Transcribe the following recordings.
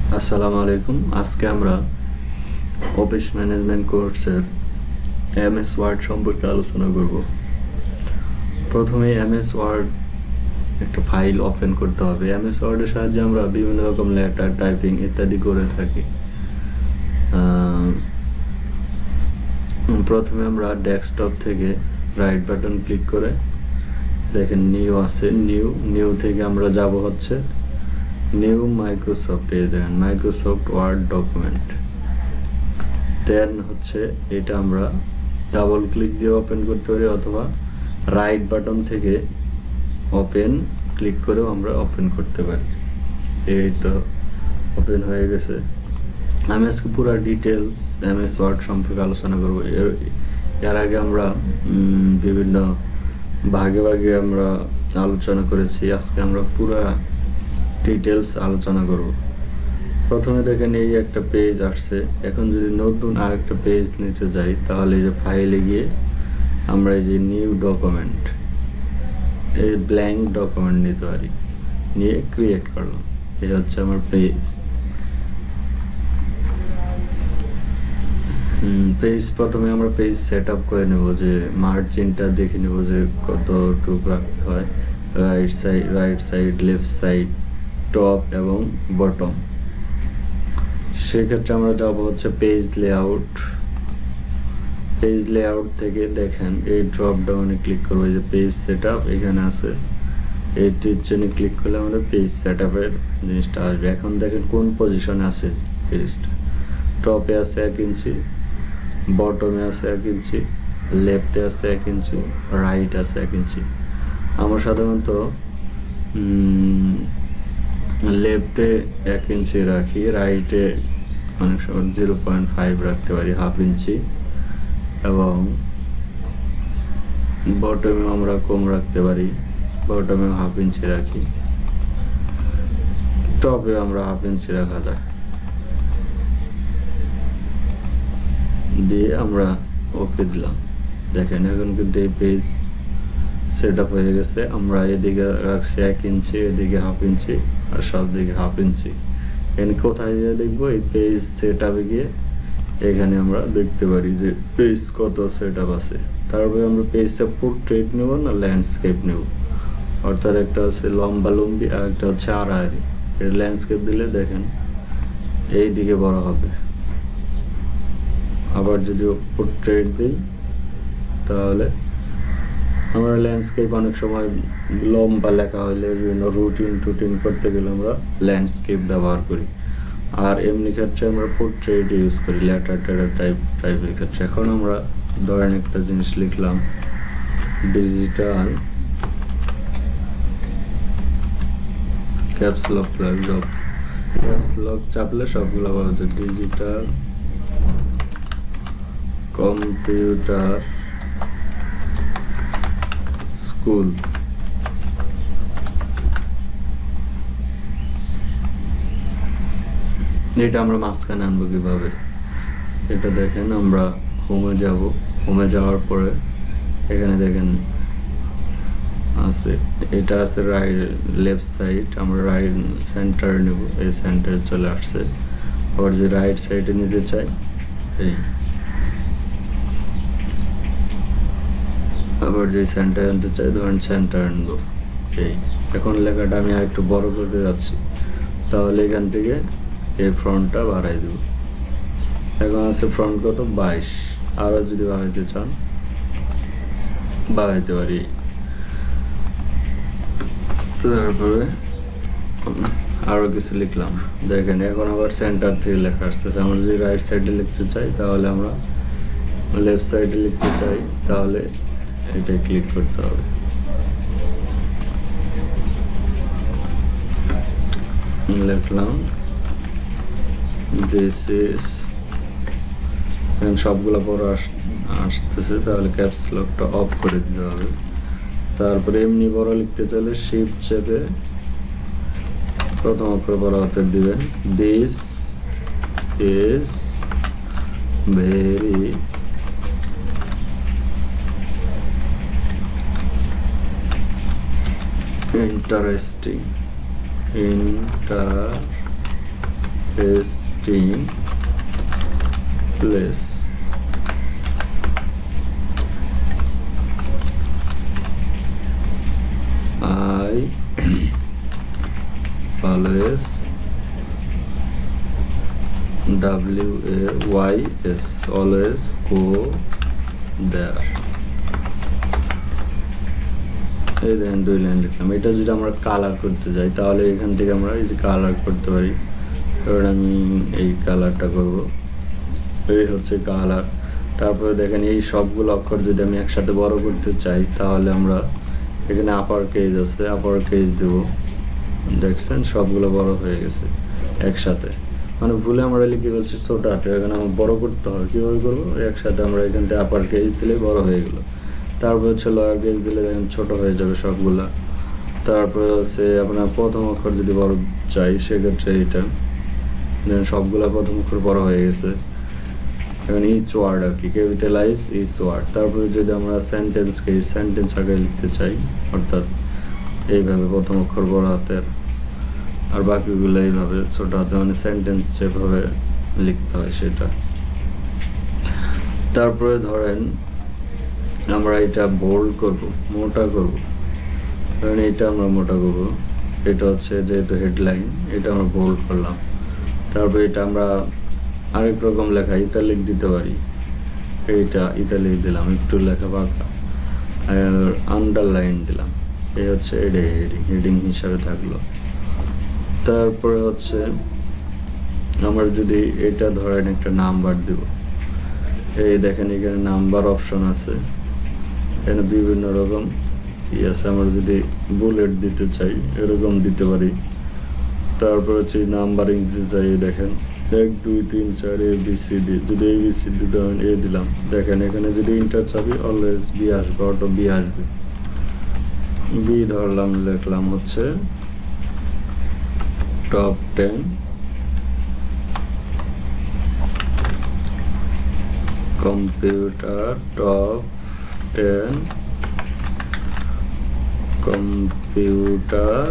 আসসালামু আলাইকুম। আজকে আমরা অফিস ম্যানেজমেন্ট কোর্সের এমএস ওয়ার্ড সম্পর্কে আলোচনা করব। প্রথমে এমএস ওয়ার্ড একটা ফাইল ওপেন করতে হবে। এমএস ওয়ার্ডের সাহায্যে আমরা বিভিন্ন রকম লেটার টাইপিং ইত্যাদি করে থাকি। প্রথমে আমরা ডেস্কটপ থেকে রাইট বাটন ক্লিক করে দেখেন নিউ আছে, নিউ থেকে আমরা যাব হচ্ছে নিউ মাইক্রোসফট। এই দেখেন মাইক্রোসফট ওয়ার্ড ডকুমেন্ট। দেন হচ্ছে এটা আমরা ডাবল ক্লিক দিয়ে ওপেন করতে পারি অথবা রাইট বাটন থেকে ওপেন ক্লিক করেও আমরা ওপেন করতে পারি। এই তো ওপেন হয়ে গেছে। আমি আজকে পুরো ডিটেলস এমএস ওয়ার্ড সম্পর্কে আলোচনা করব। এর আগে আমরা বিভিন্ন ভাগে ভাগে আমরা আলোচনা করেছি। আজকে আমরা পুরো ডিটেলস আলোচনা করব। প্রথমে দেখেন এই একটা পেজ আসছে। এখন যদি নতুন আরেকটা পেজ নিতে যাই তাহলে এই যে ফাইলে গিয়ে আমরা এই যে নিউ ডকুমেন্ট, এই ব্ল্যাঙ্ক ডকুমেন্ট নিতে পারি, নিয়ে ক্রিয়েট করলাম। এই হচ্ছে আমার পেজ। প্রথমে আমরা পেজ সেট আপ করে নেব, যে মার্জিনটা দেখে নেব যে কতটুকু রাখতে হয়, right side left side top এবং বটম। সেক্ষেত্রে আমরা যাব হচ্ছে পেজ লেআউট। পেজ লেআউট থেকে দেখেন এই ড্রপ ডাউনে ক্লিক করবো, যে পেজ সেট আপ এখানে আছে। এই টিপচনে ক্লিক করলে আমাদের পেজ সেট আপের জিনিসটা আসবে। এখন দেখেন কোন পজিশনে আছে পেজটা। টপে আছে 1 ইঞ্চি, বটমে আছে 1 ইঞ্চি, লেফটে আছে 1 ইঞ্চি, রাইট আছে 1 ইঞ্চি। আমরা সাধারণত লেফটে 1 ইঞ্চি রাখি, রাইটে অনেক সময় 0.5 রাখতে পারি, হাফ ইঞ্চি, এবং বটমে আমরা কম রাখতে পারি, বটমে হাফ ইঞ্চি রাখি, টপে আমরা হাফ ইঞ্চি রাখা যায়। দিয়ে আমরা ওকে দিলাম। দেখেন এখন কিন্তু এই পেজ সেট আপ হয়ে গেছে। আমরা এদিকে রাখছি 1 ইঞ্চি, এদিকে হাফ ইঞ্চি, আর সব দিকে হাফ ইঞ্চি। এখানে কোথায় গিয়ে দেখবো, এই পেজ সেট আপে গিয়ে এখানে আমরা দেখতে পারি যে পেজ কত সেট আপ আছে। তারপরে আমরা পেজটা পোর্ট্রেট নেব না ল্যান্ডস্কেপ নেব, অর্থাৎ একটা আছে লম্বা লম্বি আর একটা হচ্ছে আড়াআড়ি। এর ল্যান্ডস্কেপ দিলে দেখেন এই দিকে বড় হবে। আবার যদি পোর্ট্রেট দিই তাহলে আমরা ল্যান্ডস্কেপ অনেক সময় লম্বা লেখা হইলে বিভিন্ন রুটিন করতে গেলে আমরা ল্যান্ডস্কেপ ব্যবহার করি। আর এমনি ক্ষেত্রে আমরা পোর্ট্রেট ইউজ করি লেটার টাইপের ক্ষেত্রে। এখন আমরা ধরেন একটা জিনিস লিখলাম ডিজিটাল ক্যাপস লক চাপলে সবগুলো পাওয়া যায়। Digital computer school. এটা আমরা মাঝখানে আনবো কিভাবে, এটা দেখেন আমরা হোমে যাব। হোমে যাওয়ার পরে এখানে দেখেন আছে, এটা আছে রাইট লেফট সাইড, আমরা রাইট সেন্টার নেব। এই সেন্টারে চলে আসছে। আবার যে রাইট সাইডে নিতে চাই, এই আবার যে সেন্টার আনতে চাই ধরেন সেন্টার আনবো। এই এখন লেখাটা আমি আর একটু বড় করতে যাচ্ছি, তাহলে এখান থেকে এই ফ্রন্টটা বাড়াই দেব। এখন আছে ফ্রন্ট কত 22, আরো যদি বাড়াইতে চান বাড়াইতে পারি। তারপরে আরো কিছু লিখলাম, দেখেন এখন আবার সেন্টার থেকে লেখা আসতেছে। আমরা যদি রাইট সাইডে লিখতে চাই তাহলে আমরা, লেফট সাইডে লিখতে চাই তাহলে এটা ক্লিক করতে হবে। লিখলাম দিস ইজ, সবগুলো বড় আসতেছে, তাহলে ক্যাপস লকটা অফ করে দিতে হবে। তারপরে এমনি বড় লিখতে চাইলে শিফট চেপে প্রথম অক্ষর বড় হাতের দিবেন। This is very interesting resting place I always WAYS always go there এই দেখেন 2 লাইন লিখলাম। এটা যদি আমরা কালার করতে যাই তাহলে এখান থেকে আমরা এই যে কালার করতে পারি। কারণ আমি এই কালারটা করব, এই হচ্ছে কালার। তারপরে দেখেন এই সবগুলো অক্ষর যদি আমি একসাথে বড় করতে চাই তাহলে আমরা এখানে আপার কেজ আছে, আপার কেজ দেব। দেখছেন সবগুলো বড় হয়ে গেছে একসাথে, মানে ভুলে আমরা লিখে বলছি ছোট হাতে, এখানে আমার বড় করতে হবে। কীভাবে করবো? একসাথে আমরা এখান থেকে আপার কেজ দিলে বড় হয়ে গেল। তারপর হচ্ছে লোয়ার কেজ দিলে দেখেন ছোট হয়ে যাবে সবগুলা। তারপরে হচ্ছে আপনার প্রথম অক্ষর যদি বড় চাই সেক্ষেত্রে এটা দেখেন সবগুলা প্রথম অক্ষর বড় হয়ে গেছে। এখন ইচ ওয়ার্ড আর কি, ক্যাপিটালাইজ ইচ ওয়ার্ড। তারপরে যদি আমরা সেন্টেন্সকে সেন্টেন্স আগে লিখতে চাই, অর্থাৎ এইভাবে প্রথম অক্ষর বড় হাতের আর বাকিগুলো এইভাবে ছোট হাতে, মানে সেন্টেন্স যেভাবে লিখতে হয় সেটা। তারপরে ধরেন আমরা এটা বোল্ড করব, মোটা করব, কারণ এটা আমরা মোটা করব। এটা হচ্ছে যেহেতু হেডলাইন, এটা আমরা বোল্ড করলাম। তারপরে এটা আমরা আরেক রকম লেখা ইতালিক দিতে পারি, এইটা ইতালিক দিলাম, একটু লেখা বাঁকা, আর আন্ডারলাইন দিলাম। এই হচ্ছে এটা হেডিং হিসাবে থাকলো। তারপরে হচ্ছে আমরা যদি এটা ধরেন একটা নাম্বার দিব, এই দেখেন এখানে নাম্বার অপশন আছে, এখানে বিভিন্ন রকম আছে। আমরা যদি বুলেট দিতে চাই এরকম দিতে পারি। তারপর হচ্ছে নাম্বারিং দিতে চাই, দেখেন 1 2 3 4 ABCD, যদি ABCD ধরেন এ দিলাম, দেখেন এখানে যদি ইন্টার চাপি অলওয়েজ বি আসবে, অটো বি আসবে। বি ধরলাম, লিখলাম হচ্ছে top 10 computer, top 10 computer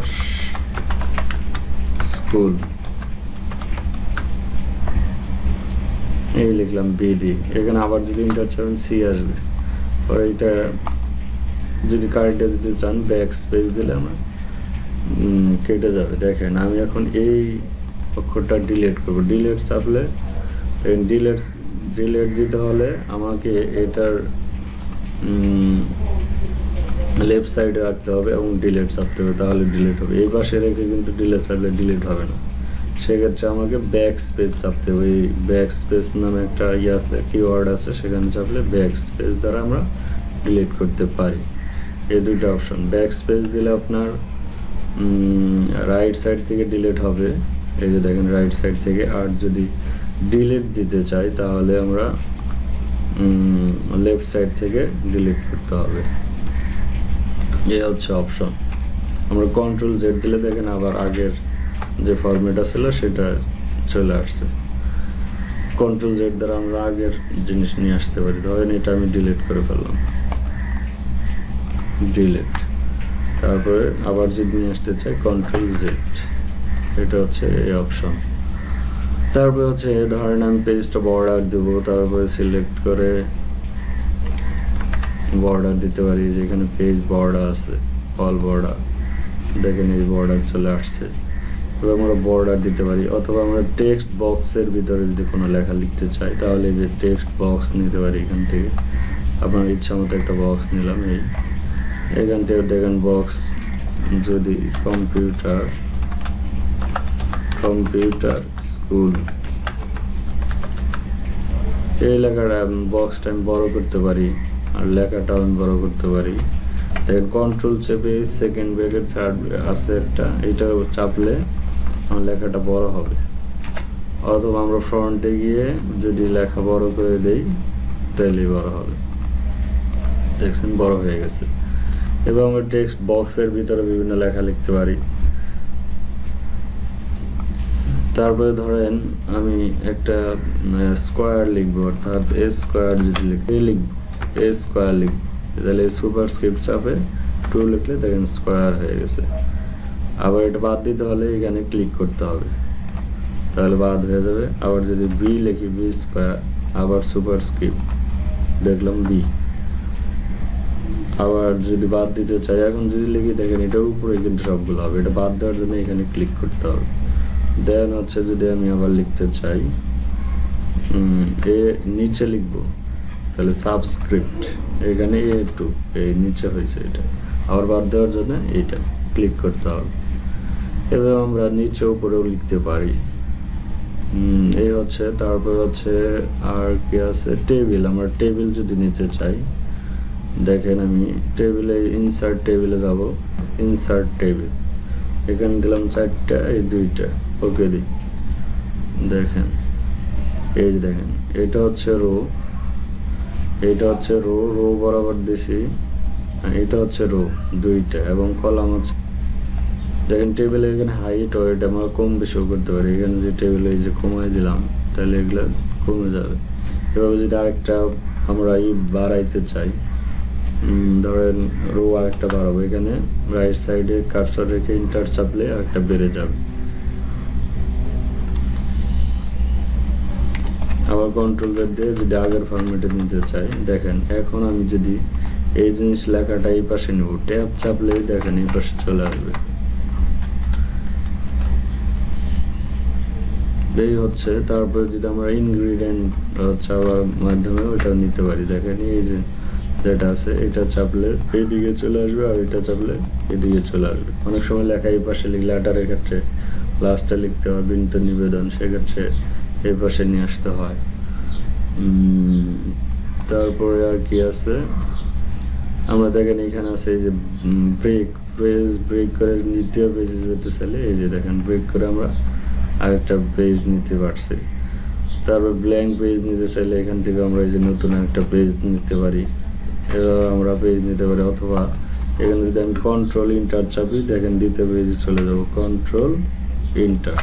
school, এই লিখলাম বিডি। এখানে আবার যদি ইন্টার চাপেন সি আসবে। পরে এটা যদি কারেন্টে দিতে চান ব্যাক স্পেস দিলে আমরা কেটে যাবে। দেখেন আমি এখন এই অক্ষরটা ডিলিট করব, ডিলিট চাপলে ডিলিট দিতে হলে আমাকে এটার লেফট সাইডে রাখতে হবে এবং ডিলিট চাপতে হবে, তাহলে ডিলিট হবে। এই পাশে রেখে কিন্তু ডিলিট চাপলে ডিলিট হবে না, সেক্ষেত্রে আমাকে ব্যাক স্পেস চাপতে হবে। এই ব্যাক স্পেস নামে একটা ইয়ে আছে, কিওয়ার্ড আছে, সেখানে চাপলে ব্যাক স্পেস দ্বারা আমরা ডিলিট করতে পারি। এই দুইটা অপশন। ব্যাক স্পেস দিলে আপনার রাইট সাইড থেকে ডিলিট হবে, এই যে দেখেন রাইট সাইড থেকে। আর যদি ডিলিট দিতে চাই তাহলে আমরা লেফট সাইড থেকে ডিলিট করতে হবে। এই হচ্ছে অপশন। আমরা কন্ট্রোল জেড দিলে দেখেন আবার আগের যে ফরম্যাট ছিল সেটা চলে আসছে। কন্ট্রোল জেড দ্বারা আমরা আগের জিনিস নিয়ে আসতে পারি। ধরেন এটা আমি ডিলিট করে ফেললাম, ডিলিট। তারপরে আবার যদি নিয়ে আসতে চাই কন্ট্রোল জেড, এটা হচ্ছে এই অপশন। তারপরে হচ্ছে ধরেন আমি পেজটা বর্ডার দেবো, তারপরে সিলেক্ট করে বর্ডার দিতে পারি। যেখানে পেজ বর্ডার আছে, অল বর্ডার, দেখেন এই বর্ডার চলে আসছে। এবার আমরা বর্ডার দিতে পারি, অথবা আমরা টেক্সট বক্সের ভিতরে যদি কোনো লেখা লিখতে চাই তাহলে এই যে টেক্সট বক্স নিতে পারি। এখান থেকে আপনার ইচ্ছা মতো একটা বক্স নিলাম। এখান থেকে দেখেন বক্স, যদি কম্পিউটার স্কুল, এই লেখাটা বক্সটা আমি বড় করতে পারি আর লেখাটাও আমি বড় করতে পারি। দেখেন কন্ট্রোল চেপে সেকেন্ড ব্রেকেট থার্ড আছে একটা, এইটা চাপলে আমার লেখাটা বড় হবে। অথবা আমরা ফ্রন্টে গিয়ে যদি লেখা বড় করে দেই তাহলে বড় হবে। দেখছেন বড় হয়ে গেছে। এবং আমরা টেক্সট বক্সের ভিতরে বিভিন্ন লেখা লিখতে পারি। তারপরে ধরেন আমি একটা স্কোয়ার লিখবো, অর্থাৎ এ স্কোয়ার যদি লিখবো, এ স্কোয়ার লিখবো, তাহলে সুপারস্ক্রিপ্ট চাপে 2 লিখলে দেখেন স্কোয়ার হয়ে গেছে। আবার এটা বাদ দিতে হলে এখানে ক্লিক করতে হবে, তাহলে বাদ হয়ে যাবে। আবার যদি বি লিখি বি স্কয়ার আবার সুপারস্ক্রিপ্ট দেখলাম বি, আবার যদি বাদ দিতে চাই এখন যদি লিখি দেখেন এটার উপরে কিন্তু সবগুলো হবে, এটা বাদ দেওয়ার জন্য এখানে ক্লিক করতে হবে। দেন হচ্ছে যদি আমি আবার লিখতে চাই এ নিচে লিখবো তাহলে সাবস্ক্রিপ্ট এখানে A2 এই নিচে হয়েছে এটা, আবার বাদ দেওয়ার জন্য এইটা ক্লিক করতে হবে। এভাবে আমরা নিচে উপরেও লিখতে পারি। এই হচ্ছে তারপর হচ্ছে আর কি আছে টেবিল, আমরা টেবিল যদি নিতে চাই দেখেন আমি টেবিলে ইনসার্ট টেবিলে যাব, ইনসার্ট টেবিল এখানে দিলাম 4টা এই 2টা ওকে দিই। দেখেন এই দেখেন এটা হচ্ছে রো, এটা হচ্ছে রো রো বরাবর দিছি, এটা হচ্ছে রো 2টা এবং কলাম হচ্ছে দেখেন টেবিলে এখানে হাইট ওয়েট আমরা কম বেশিও করতে পারি। এখানে যে টেবিলে এই যে কমাই দিলাম তাহলে এগুলো কমে যাবে। এভাবে যদি আরেকটা আমরা বাড়াইতে চাই ধরেন রো আরেকটা বাড়াবো, এখানে রাইট সাইডে কার্সর রেখে ইন্টার চাপলে আরেকটা বেড়ে যাবে। আবার কন্ট্রোল জেড দিয়ে যদি আগের ফরম্যাটে নিতে চাই দেখেন এখন আমি যদি এই জিনিস লেখাটা এই পাশে নেব ট্যাব চাপলে দেখেন এই পাশে চলে আসবে। এই হচ্ছে তারপরে যদি আমরা ইনগ্রিডিয়েন্ট চাওয়ার মাধ্যমে ওটা নিতে পারি, দেখেন এই যে যেটা আছে এটা চাপলে এইদিকে চলে আসবে আর এটা চাপলে এদিকে চলে আসবে। অনেক সময় লেখা এই পাশে লিখলে লেটারের ক্ষেত্রে লাস্টে লিখতে হয় বিনীত নিবেদন, সেক্ষেত্রে এই পাশে নিয়ে আসতে হয়। তারপরে আর কি আছে আমরা দেখেন এখানে আছে এই যে ব্রেক পেজ, ব্রেক করে দ্বিতীয় পেজে যেতে চাইলে এই যে দেখেন ব্রেক করে আমরা আরেকটা পেজ নিতে পারছি। তারপর ব্ল্যাঙ্ক পেজ নিতে চাইলে এখান থেকে আমরা এই যে নতুন একটা পেজ নিতে পারি, এভাবে আমরা পেজ নিতে পারি। অথবা এখানে যদি আমি কন্ট্রোল ইন্টার চাপি দেখেন দ্বিতীয় পেজে চলে যাব, কন্ট্রোল ইন্টার।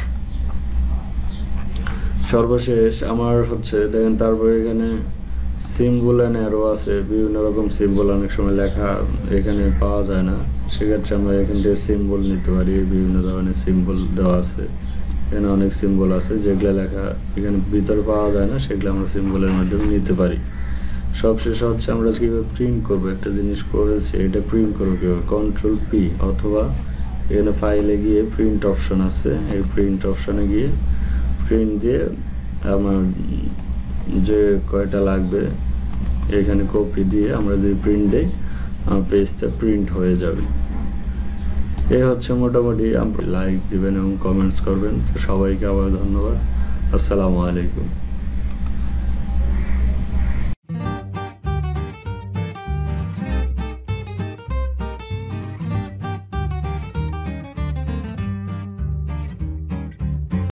সর্বশেষ আমার হচ্ছে দেখেন তারপরে এখানে সিম্বল এন্ড অ্যারো আছে, বিভিন্ন রকম সিম্বল অনেক সময় লেখা এখানে পাওয়া যায় না, সেক্ষেত্রে আমরা এখান থেকে সিম্বল নিতে পারি। বিভিন্ন ধরনের সিম্বল দেওয়া আছে, এখানে অনেক সিম্বল আছে যেগুলো লেখা এখানে ভিতরে পাওয়া যায় না, সেগুলো আমরা সিম্বলের মাধ্যমে নিতে পারি। সবশেষ হচ্ছে আমরা কিভাবে প্রিন্ট করবো, একটা জিনিস করেছি এটা প্রিন্ট করবো কিভাবে, কন্ট্রোল পি অথবা এখানে ফাইলে গিয়ে প্রিন্ট অপশন আছে, এই প্রিন্ট অপশনে গিয়ে প্রিন্ট দিয়ে আমার যে কয়টা লাগবে এখানে কপি দিয়ে আমরা যদি প্রিন্ট দেই আমার পেজটা প্রিন্ট হয়ে যাবে। এই হচ্ছে মোটামুটি। লাইক দিবেন এবং কমেন্টস করবেন। তো সবাইকে আবার ধন্যবাদ। আসসালামু আলাইকুম।